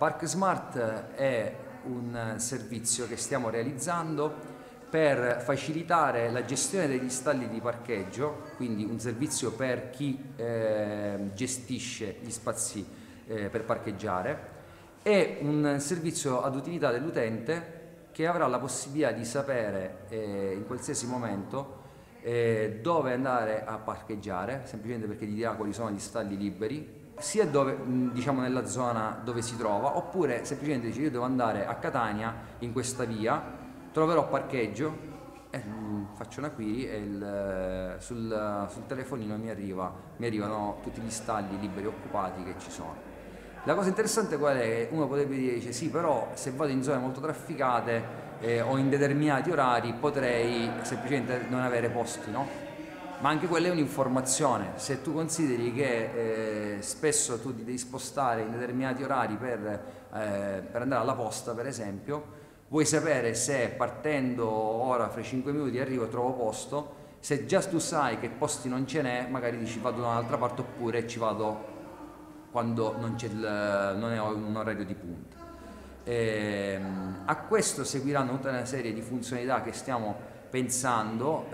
Park Smart è un servizio che stiamo realizzando per facilitare la gestione degli stalli di parcheggio, quindi un servizio per chi gestisce gli spazi per parcheggiare. È un servizio ad utilità dell'utente che avrà la possibilità di sapere in qualsiasi momento dove andare a parcheggiare, semplicemente perché gli dirà quali sono gli stalli liberi, sia dove, diciamo, nella zona dove si trova, oppure semplicemente dice: io devo andare a Catania in questa via, troverò parcheggio, faccio una query e sul telefonino mi arrivano tutti gli stalli liberi occupati che ci sono. La cosa interessante qual è? Uno potrebbe dire, dice, sì, però se vado in zone molto trafficate o in determinati orari potrei semplicemente non avere posti, no? Ma anche quella è un'informazione. Se tu consideri che spesso tu ti devi spostare in determinati orari per andare alla posta, per esempio, vuoi sapere se partendo ora fra 5 minuti arrivo e trovo posto. Se già tu sai che posti non ce n'è, magari dici vado da un'altra parte, oppure ci vado quando non è un orario di punta. A questo seguiranno tutta una serie di funzionalità che stiamo pensando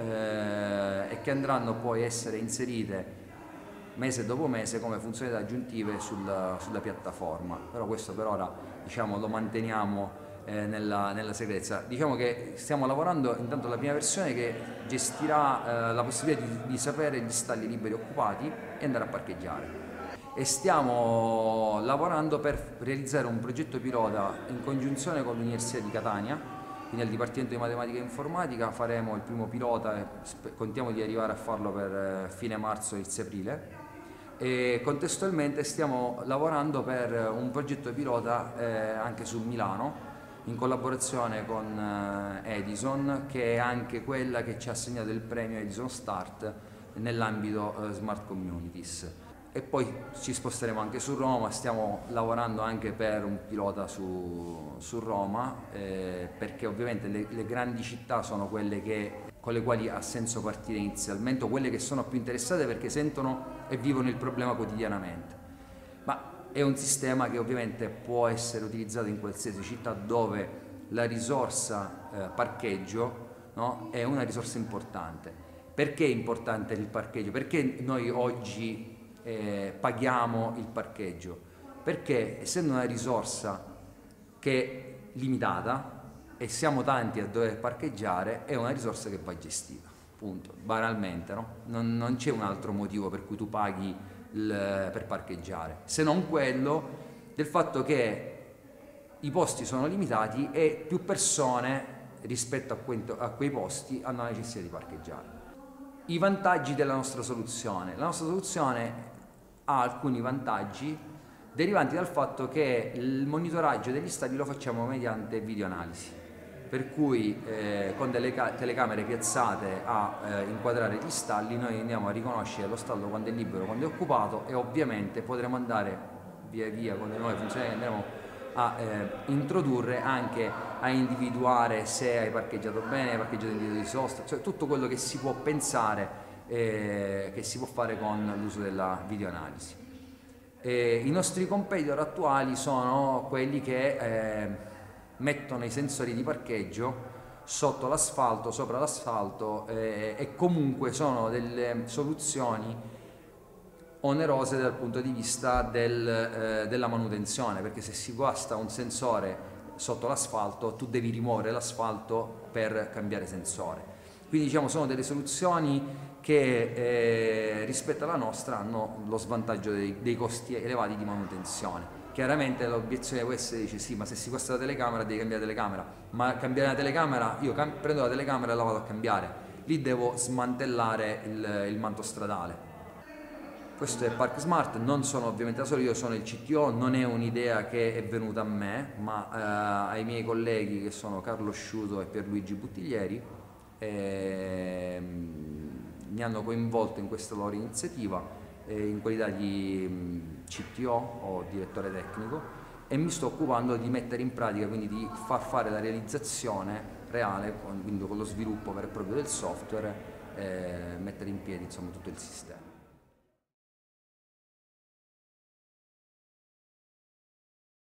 e che andranno poi a essere inserite mese dopo mese come funzionalità aggiuntive sulla piattaforma, però questo per ora, diciamo, lo manteniamo nella segretezza. Diciamo che stiamo lavorando intanto alla prima versione che gestirà la possibilità di sapere gli stalli liberi occupati e andare a parcheggiare. E stiamo lavorando per realizzare un progetto pilota in congiunzione con l'Università di Catania, quindi al Dipartimento di Matematica e Informatica faremo il primo pilota e contiamo di arrivare a farlo per fine marzo, inizio aprile, e contestualmente stiamo lavorando per un progetto pilota anche su Milano in collaborazione con Edison, che è anche quella che ci ha assegnato il premio Edison Start nell'ambito Smart Communities. E poi ci sposteremo anche su Roma, stiamo lavorando anche per un pilota su Roma, perché ovviamente le grandi città sono quelle con le quali ha senso partire inizialmente, o quelle che sono più interessate perché sentono e vivono il problema quotidianamente. Ma è un sistema che ovviamente può essere utilizzato in qualsiasi città dove la risorsa parcheggio, no, è una risorsa importante. Perché è importante il parcheggio? Perché noi oggi paghiamo il parcheggio? Perché essendo una risorsa che è limitata e siamo tanti a dover parcheggiare, è una risorsa che va gestita, punto, banalmente, no? Non c'è un altro motivo per cui tu paghi per parcheggiare, se non quello del fatto che i posti sono limitati e più persone rispetto a quei posti hanno la necessità di parcheggiare. I vantaggi della nostra soluzione. La nostra soluzione ha alcuni vantaggi derivanti dal fatto che il monitoraggio degli stadi lo facciamo mediante videoanalisi, per cui con delle telecamere piazzate a inquadrare gli stalli noi andiamo a riconoscere lo stallo quando è libero, quando è occupato, e ovviamente potremo andare via via con le nuove funzioni che andremo a introdurre anche a individuare se hai parcheggiato bene, hai parcheggiato in diritto di sosta, cioè tutto quello che si può pensare che si può fare con l'uso della videoanalisi. I nostri competitor attuali sono quelli che mettono i sensori di parcheggio sotto l'asfalto, sopra l'asfalto, e comunque sono delle soluzioni onerose dal punto di vista della manutenzione, perché se si guasta un sensore sotto l'asfalto tu devi rimuovere l'asfalto per cambiare sensore. Quindi, diciamo, sono delle soluzioni che rispetto alla nostra hanno lo svantaggio dei costi elevati di manutenzione. Chiaramente l'obiezione può essere, dice, sì, ma se si guasta la telecamera devi cambiare la telecamera, ma cambiare la telecamera, io prendo la telecamera e la vado a cambiare, lì devo smantellare il manto stradale. Questo è Park Smart, non sono ovviamente da solo, io sono il CTO, non è un'idea che è venuta a me, ma ai miei colleghi che sono Carlo Sciuto e Pierluigi Buttiglieri, mi hanno coinvolto in questa loro iniziativa in qualità di CTO o direttore tecnico, e mi sto occupando di mettere in pratica, quindi di far fare la realizzazione reale, quindi con lo sviluppo vero e proprio del software, mettere in piedi, insomma, tutto il sistema.